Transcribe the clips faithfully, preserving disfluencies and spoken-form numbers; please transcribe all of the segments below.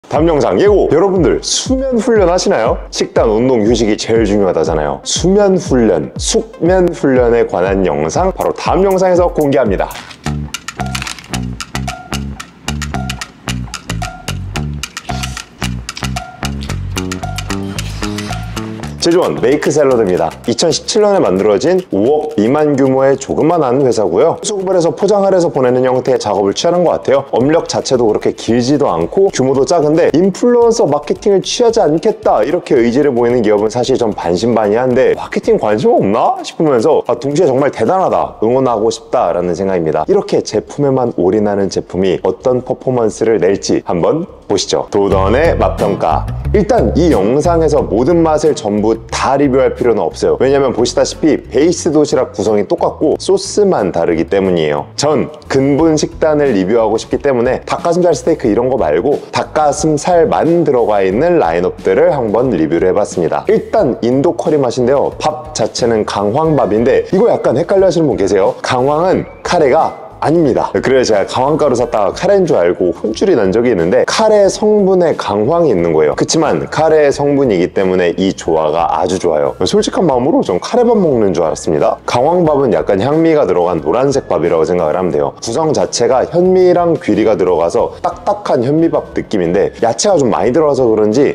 다음 영상 예고! 여러분들 수면 훈련 하시나요? 식단, 운동, 휴식이 제일 중요하다잖아요. 수면 훈련, 숙면 훈련에 관한 영상 바로 다음 영상에서 공개합니다. 제조원 메이크 샐러드입니다. 이천십칠 년에 만들어진 오억 미만 규모의 조그만한 회사고요. 수급을 해서 포장을 해서 보내는 형태의 작업을 취하는 것 같아요. 업력 자체도 그렇게 길지도 않고 규모도 작은데 인플루언서 마케팅을 취하지 않겠다 이렇게 의지를 보이는 기업은 사실 좀 반신반의한데 마케팅 관심 없나? 싶으면서 아, 동시에 정말 대단하다, 응원하고 싶다라는 생각입니다. 이렇게 제품에만 올인하는 제품이 어떤 퍼포먼스를 낼지 한번 보시죠. 도던의 맛평가. 일단 이 영상에서 모든 맛을 전부 다 리뷰할 필요는 없어요. 왜냐면 보시다시피 베이스 도시락 구성이 똑같고 소스만 다르기 때문이에요. 전 근본 식단을 리뷰하고 싶기 때문에 닭가슴살 스테이크 이런 거 말고 닭가슴살만 들어가 있는 라인업들을 한번 리뷰를 해봤습니다. 일단 인도 커리 맛인데요. 밥 자체는 강황밥인데 이거 약간 헷갈려 하시는 분 계세요. 강황은 카레가 아닙니다. 그래서 제가 강황가루 샀다가 카레인 줄 알고 혼쭐이 난 적이 있는데 카레 성분에 강황이 있는 거예요. 그치만 카레 성분이기 때문에 이 조화가 아주 좋아요. 솔직한 마음으로 전 카레밥 먹는 줄 알았습니다. 강황밥은 약간 향미가 들어간 노란색 밥이라고 생각을 하면 돼요. 구성 자체가 현미랑 귀리가 들어가서 딱딱한 현미밥 느낌인데 야채가 좀 많이 들어가서 그런지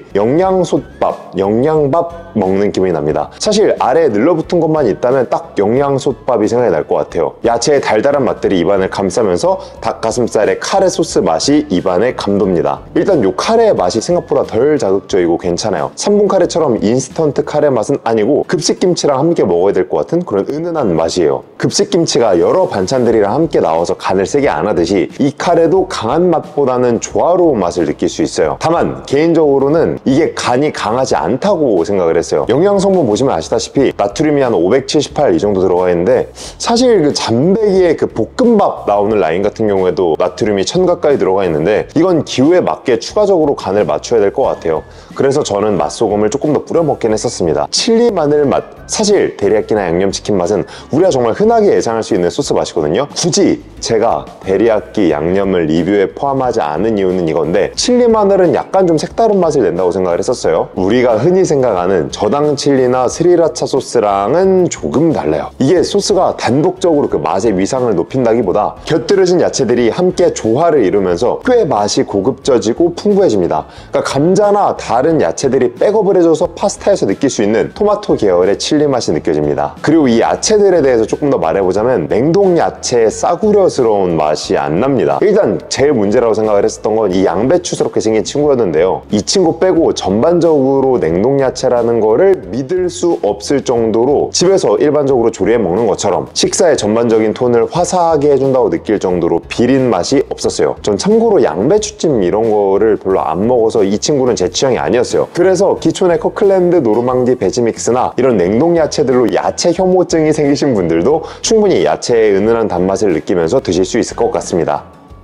영양솥밥, 영양밥 먹는 기분이 납니다. 사실 아래에 늘러붙은 것만 있다면 딱 영양솥밥이 생각이 날 것 같아요. 야채의 달달한 맛들이 입안 입안을 감싸면서 닭가슴살의 카레 소스 맛이 입안에 감돕니다. 일단 요 카레의 맛이 생각보다 덜 자극적이고 괜찮아요. 삼 분 카레처럼 인스턴트 카레 맛은 아니고 급식김치랑 함께 먹어야 될 것 같은 그런 은은한 맛이에요. 급식김치가 여러 반찬들이랑 함께 나와서 간을 세게 안 하듯이 이 카레도 강한 맛보다는 조화로운 맛을 느낄 수 있어요. 다만 개인적으로는 이게 간이 강하지 않다고 생각을 했어요. 영양성분 보시면 아시다시피 나트륨이 한 오백칠십팔 이 정도 들어가 있는데 사실 그 잠배기의 그 볶음밥 나오는 라인 같은 경우에도 나트륨이 천 가까이 들어가 있는데 이건 기호에 맞게 추가적으로 간을 맞춰야 될 것 같아요. 그래서 저는 맛소금을 조금 더 뿌려 먹긴 했었습니다. 칠리 마늘 맛, 사실 데리야끼나 양념치킨 맛은 우리가 정말 흔하게 예상할 수 있는 소스 맛이거든요. 굳이 제가 데리야끼 양념을 리뷰에 포함하지 않은 이유는 이건데 칠리 마늘은 약간 좀 색다른 맛을 낸다고 생각을 했었어요. 우리가 흔히 생각하는 저당 칠리나 스리라차 소스랑은 조금 달라요. 이게 소스가 단독적으로 그 맛의 위상을 높인다기보다 곁들여진 야채들이 함께 조화를 이루면서 꽤 맛이 고급져지고 풍부해집니다. 그러니까 감자나 다른 야채들이 백업을 해줘서 파스타에서 느낄 수 있는 토마토 계열의 칠리 맛이 느껴집니다. 그리고 이 야채들에 대해서 조금 더 말해보자면 냉동 야채의 싸구려스러운 맛이 안 납니다. 일단 제일 문제라고 생각을 했었던 건 이 양배추스럽게 생긴 친구였는데요. 이 친구 빼고 전반적으로 냉동 야채라는 거를 믿을 수 없을 정도로 집에서 일반적으로 조리해 먹는 것처럼 식사의 전반적인 톤을 화사하게 해준다고 느낄 정도로 비린 맛이 없었어요. 전 참고로 양배추찜 이런 거를 별로 안 먹어서 이 친구는 제 취향이 아니었어요. 그래서 기존의 커클랜드 노르망디 베지 믹스나 이런 냉동 야채들로 야채 혐오증이 생기신 분들도 충분히 야채의 은은한 단맛을 느끼면서 드실 수 있을 것 같습니다.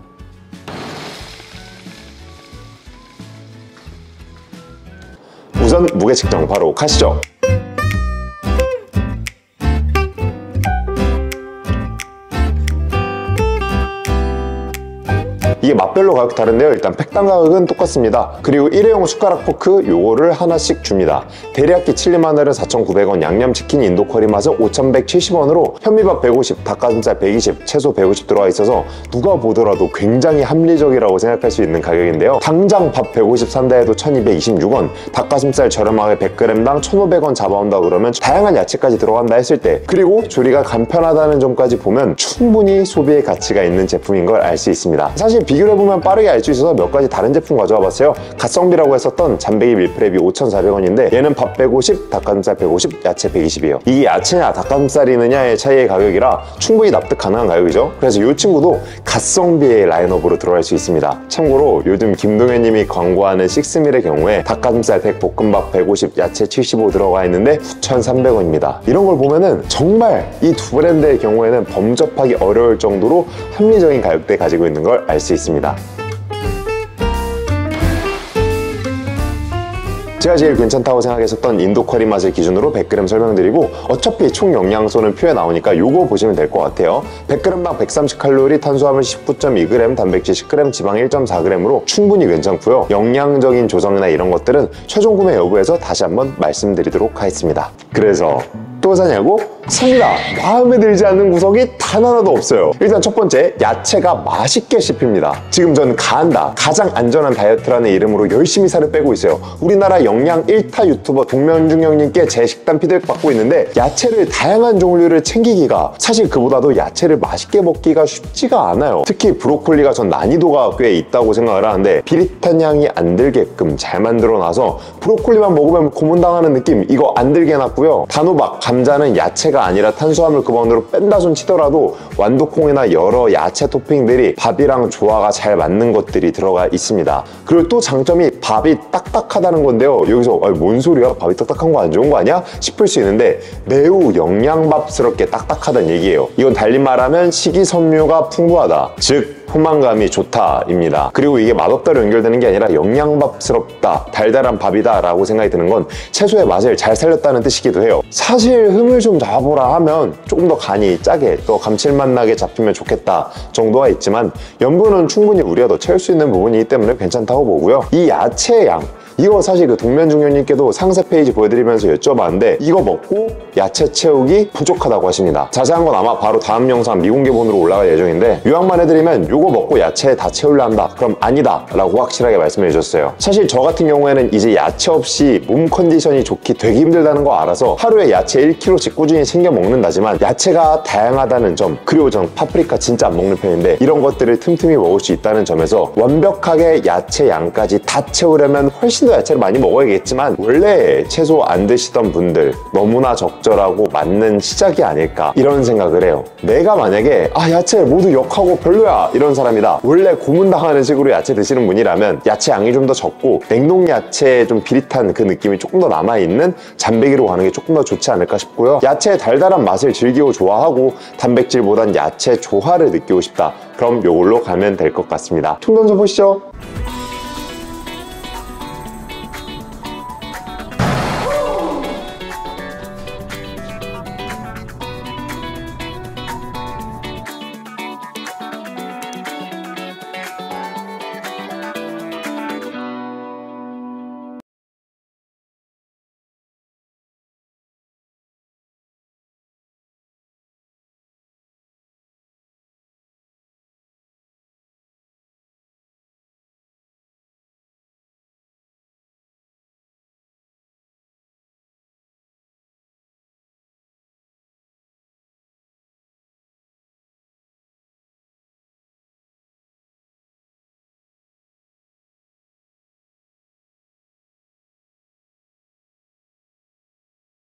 우선 무게 측정 바로 가시죠. 이게 맛별로 가격 다른데요. 일단 팩당 가격은 똑같습니다. 그리고 일회용 숟가락 포크 요거를 하나씩 줍니다. 데리야끼 칠리 마늘은 사천구백 원, 양념치킨 인도 커리 맛은 오천백칠십 원으로 현미밥 백오십, 닭가슴살 백이십, 채소 백오십 들어가 있어서 누가 보더라도 굉장히 합리적이라고 생각할 수 있는 가격인데요. 당장 밥 백오십 산다 해도 천이백이십육 원, 닭가슴살 저렴하게 백 그램당 천오백 원 잡아온다 그러면 다양한 야채까지 들어간다 했을 때, 그리고 조리가 간편하다는 점까지 보면 충분히 소비의 가치가 있는 제품인 걸 알 수 있습니다. 사실 비교해보면 빠르게 알 수 있어서 몇 가지 다른 제품 가져와 봤어요. 갓성비라고 했었던 잠배기 밀프렙이 오천사백 원인데 얘는 밥 백오십, 닭가슴살 백오십, 야채 백이십이에요. 이게 야채냐 닭가슴살이느냐의 차이의 가격이라 충분히 납득 가능한 가격이죠. 그래서 이 친구도 갓성비의 라인업으로 들어갈 수 있습니다. 참고로 요즘 김동현님이 광고하는 식스밀의 경우에 닭가슴살 백, 볶음밥 백오십, 야채 칠십오 들어가 있는데 구천삼백 원입니다. 이런 걸 보면은 정말 이 두 브랜드의 경우에는 범접하기 어려울 정도로 합리적인 가격대 가지고 있는 걸 알 수 있습니다. 제가 제일 괜찮다고 생각했었던 인도 커리 맛을 기준으로 백 그램 설명드리고, 어차피 총 영양소는 표에 나오니까 요거 보시면 될 것 같아요. 백 그램당 백삼십 칼로리, 탄수화물 십구 점 이 그램, 단백질 십 그램, 지방 일 점 사 그램으로 충분히 괜찮고요. 영양적인 조성이나 이런 것들은 최종 구매 여부에서 다시 한번 말씀드리도록 하겠습니다. 그래서 또 사냐고? 삽니다. 마음에 들지 않는 구석이 단 하나도 없어요. 일단 첫 번째, 야채가 맛있게 씹힙니다. 지금 전 가한다, 가장 안전한 다이어트라는 이름으로 열심히 살을 빼고 있어요. 우리나라 영양 일 타 유튜버 동명중 형님께 제 식단 피드백 받고 있는데, 야채를 다양한 종류를 챙기기가 사실 그보다도 야채를 맛있게 먹기가 쉽지가 않아요. 특히 브로콜리가 전 난이도가 꽤 있다고 생각을 하는데, 비릿한 향이 안 들게끔 잘 만들어놔서 브로콜리만 먹으면 고문당하는 느낌, 이거 안 들게 해놨고요. 단호박, 감자는 야채가 아니라 탄수화물 기반으로 뺀다 손 치더라도 완두콩이나 여러 야채 토핑들이 밥이랑 조화가 잘 맞는 것들이 들어가 있습니다. 그리고 또 장점이 밥이 딱딱하다는 건데요. 여기서 아니, 뭔 소리야? 밥이 딱딱한 거 안 좋은 거 아니야? 싶을 수 있는데, 매우 영양밥스럽게 딱딱하다는 얘기예요. 이건 달리 말하면 식이섬유가 풍부하다, 즉 포만감이 좋다입니다. 그리고 이게 맛없다로 연결되는 게 아니라 영양밥스럽다, 달달한 밥이다 라고 생각이 드는 건 채소의 맛을 잘 살렸다는 뜻이기도 해요. 사실 흠을 좀 잡아보라 하면 조금 더 간이 짜게, 또 감칠맛 나게 잡히면 좋겠다 정도가 있지만, 염분은 충분히 우리가 더 채울 수 있는 부분이기 때문에 괜찮다고 보고요. 이 야채의 양, 이거 사실 그 동면중년님께도 상세 페이지 보여드리면서 여쭤봤는데, 이거 먹고 야채 채우기 부족하다고 하십니다. 자세한 건 아마 바로 다음 영상 미공개본으로 올라갈 예정인데, 요약만 해드리면 요거 먹고 야채 다 채우려 한다, 그럼 아니다 라고 확실하게 말씀해 주셨어요. 사실 저 같은 경우에는 이제 야채 없이 몸 컨디션이 좋기 되게 힘들다는 거 알아서 하루에 야채 일 킬로그램씩 꾸준히 챙겨 먹는다지만, 야채가 다양하다는 점, 그리고 전 파프리카 진짜 안 먹는 편인데 이런 것들을 틈틈이 먹을 수 있다는 점에서 완벽하게 야채 양까지 다 채우려면 훨씬 더 야채를 많이 먹어야겠지만, 원래 채소 안 드시던 분들 너무나 적절하고 맞는 시작이 아닐까 이런 생각을 해요. 내가 만약에 아 야채 모두 역하고 별로야 이런 사람이다, 원래 고문당하는 식으로 야채 드시는 분이라면 야채 양이 좀 더 적고 냉동 야채에 좀 비릿한 그 느낌이 조금 더 남아있는 잠배기로 가는 게 조금 더 좋지 않을까 싶고요. 야채의 달달한 맛을 즐기고 좋아하고 단백질보단 야채 조화를 느끼고 싶다, 그럼 요걸로 가면 될 것 같습니다. 충전소 보시죠.